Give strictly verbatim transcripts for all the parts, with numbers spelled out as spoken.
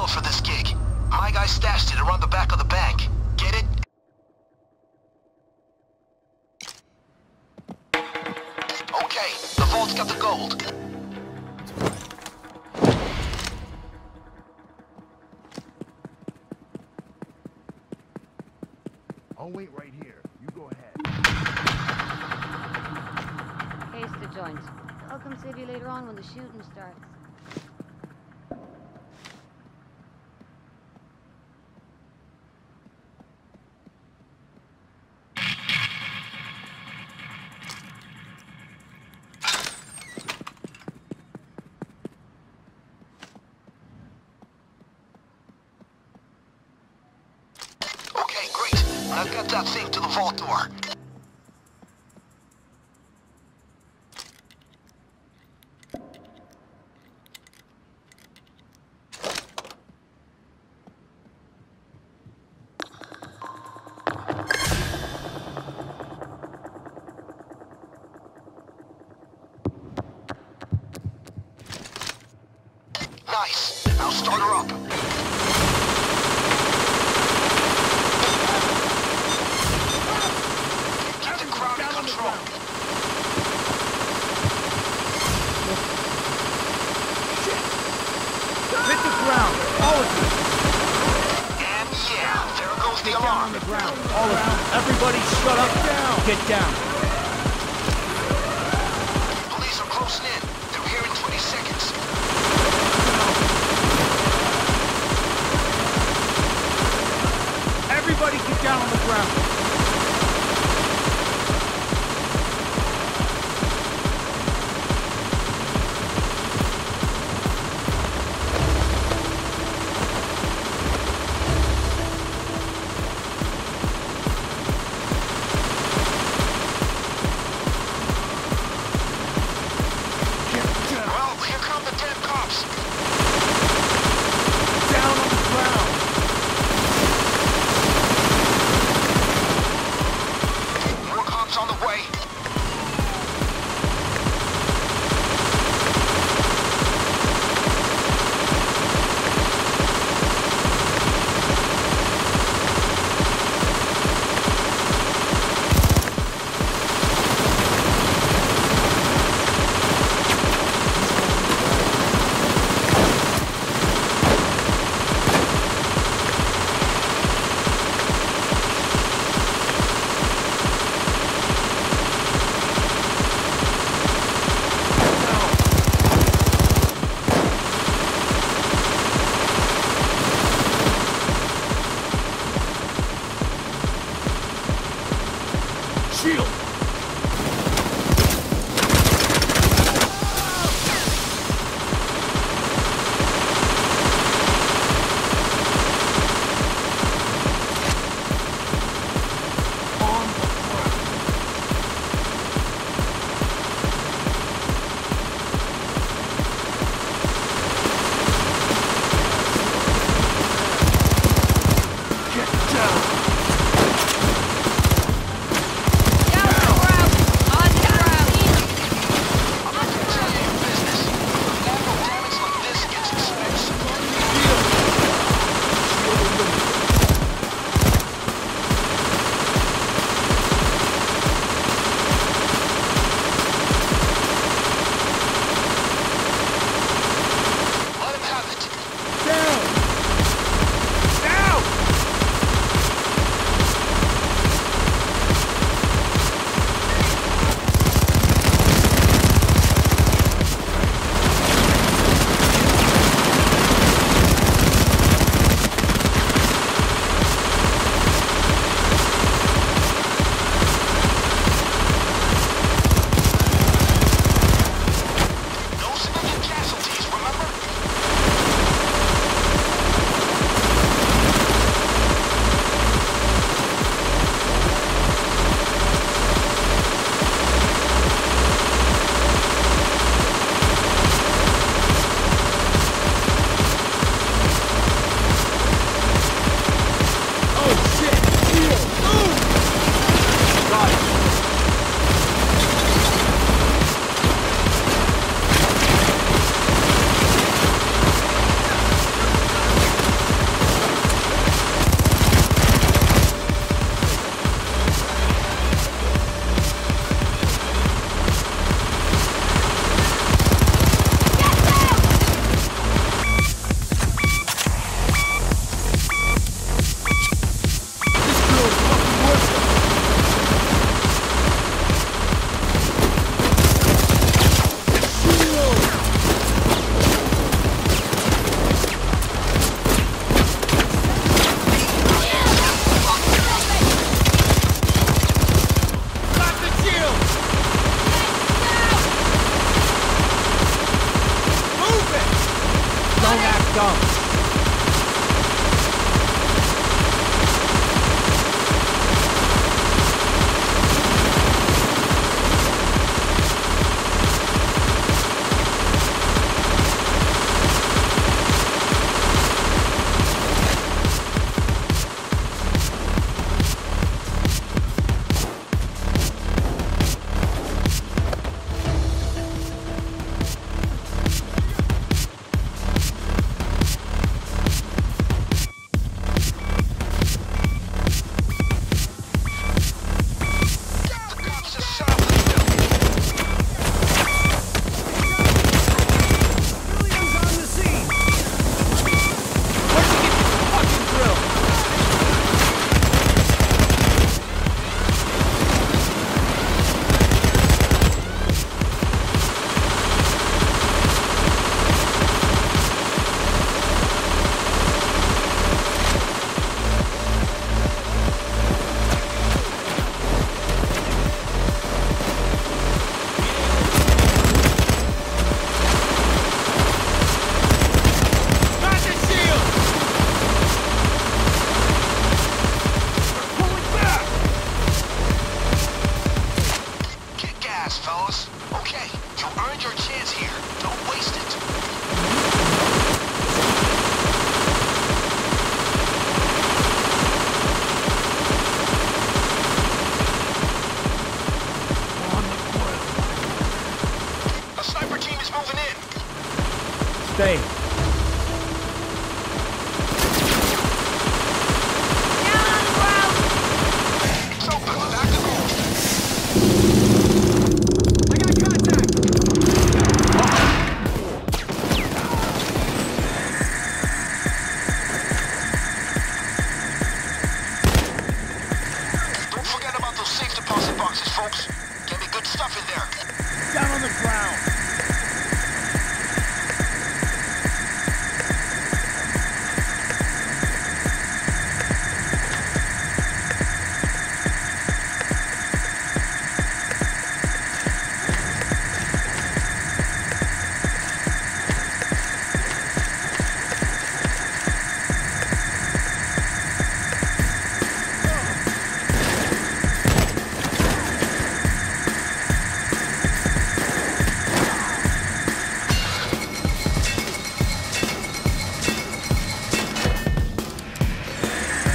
built for this gig. My guy stashed it around the back of the bank. Get it? Okay, the vault's got the gold. I'll wait right here. You go ahead. Case the joint. I'll come save you later on when the shooting starts. Okay, great. I've got that thing to the vault door. Nice. Now start her up. Keep the crowd in control. Shit! Hit the ground, all of you. And yeah, there goes the Get down alarm. on the ground, all of you. Everybody shut up. Down. Get down. Police are closing in. They're here in twenty seconds. Everybody get down on the ground.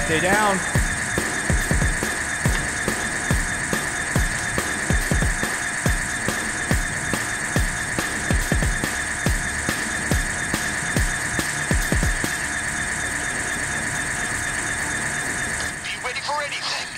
Stay down. Be ready for anything.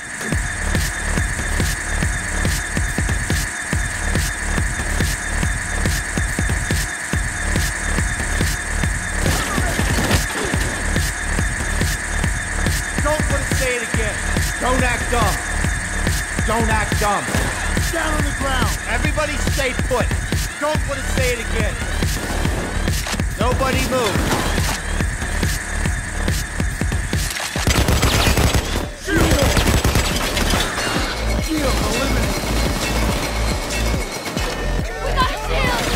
Don't put it, say it again. Don't act dumb. Don't act dumb. Down on the ground. Everybody stay put. Don't put it, say it again. Nobody move. Shield! Shield eliminated. We got a shield!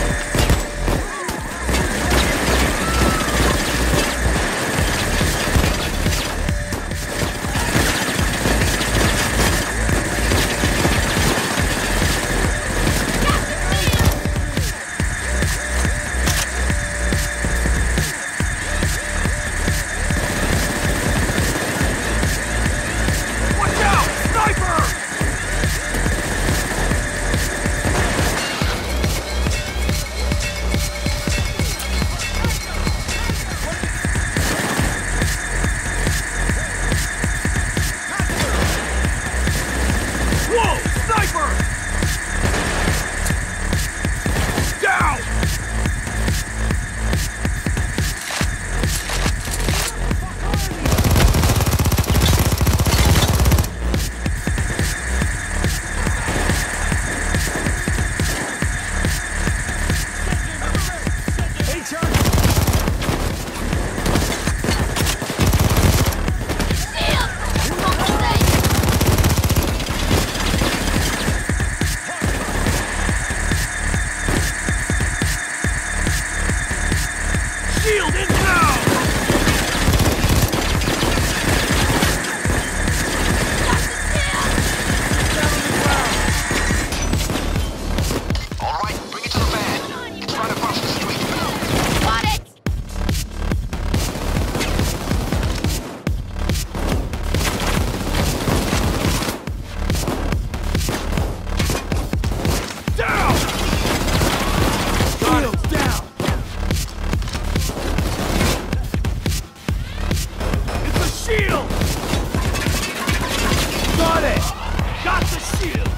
Watch out! Sniper! Whoa! Sniper! Down! Hey, Charlie! Shield! Almost safe! Shield inbound! Down on the ground! All right, bring it to the van. It's right across the street. Got it! Down! Shield's down! It's a shield! Got it! Got the shield!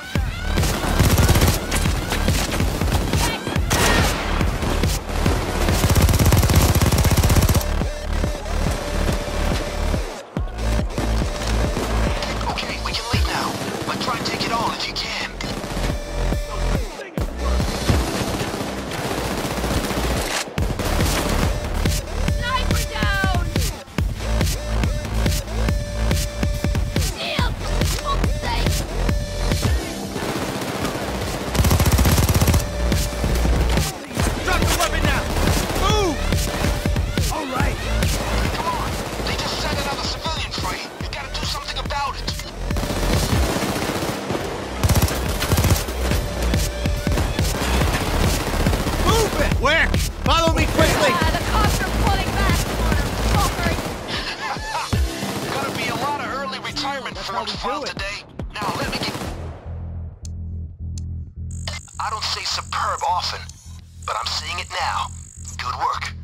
Okay, we can leave now. But try and take it all if you can. Sniper down! Shield! Almost safe! Drop the weapon now! Move! All right! Come on. They just set another civilian free. You gotta do something about it. Move it! Where? Follow me quickly! Ah, the cops are pulling back, motherfucker! Gonna be a lot of early retirement forms how we do filed it. today. Now let me get. I don't say superb often, but I'm seeing it now. Good work.